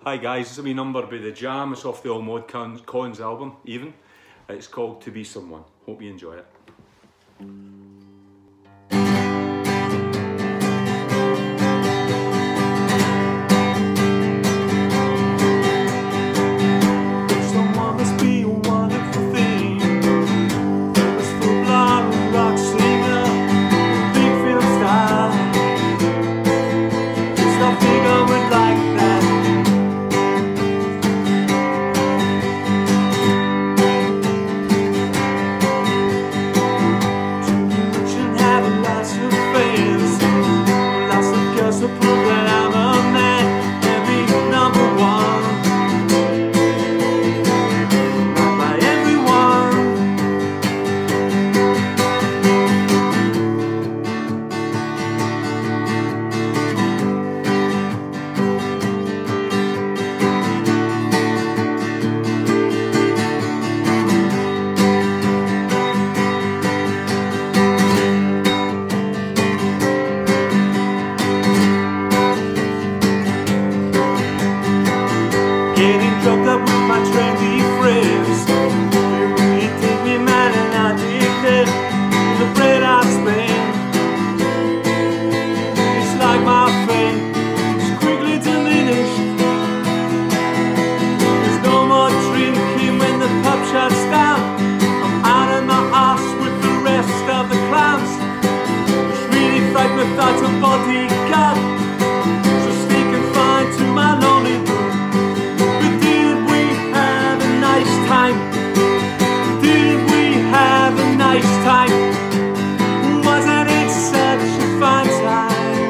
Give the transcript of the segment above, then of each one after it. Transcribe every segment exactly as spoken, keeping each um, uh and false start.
Hi guys, this is a wee number by The Jam. It's off the All Mod Cons, Cons album, Even. It's called To Be Someone. Hope you enjoy it. Someone must be a wonderful thing. It's full blonde rock singer, big film star. Just I think I would like that. To prove that I'm a man and be number one, not by everyone. Getting drunk up with my trendy friends. They really think me mad and addicted to the bread I spend. It's like my fame is quickly diminished. There's no more drinking when the pub shuts down. I'm out of my arse with the rest of the clowns. It's really frightened without a bodyguard, so sneak and find to my lonely room. Time. Wasn't it such a fine time?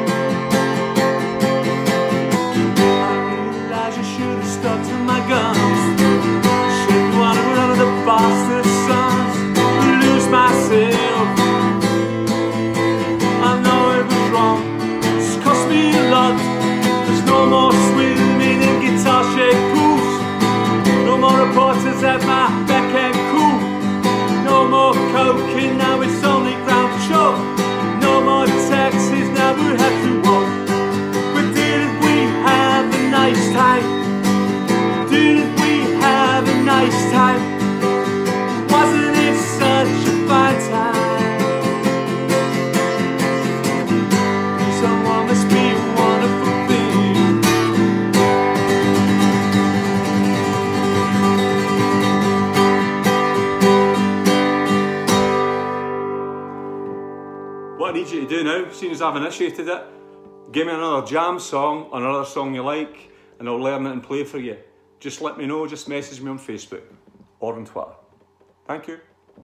I realize I should have stuck to my guns. Shouldn't want to run to the bastard sons, lose myself. I know it was wrong, it's cost me a lot. There's no more swimming in guitar shaped pools, no more reporters at my beck and call. No more coking, now it's only ground chalk. No more taxis, now we have to walk. But didn't we have a nice time? Didn't we have a nice time? Wasn't it such a fine time? Someone must be a wonderful thing. What I need you to do now, seeing as I've initiated it, give me another Jam song, another song you like, and I'll learn it and play for you. Just let me know, just message me on Facebook or on Twitter. Thank you.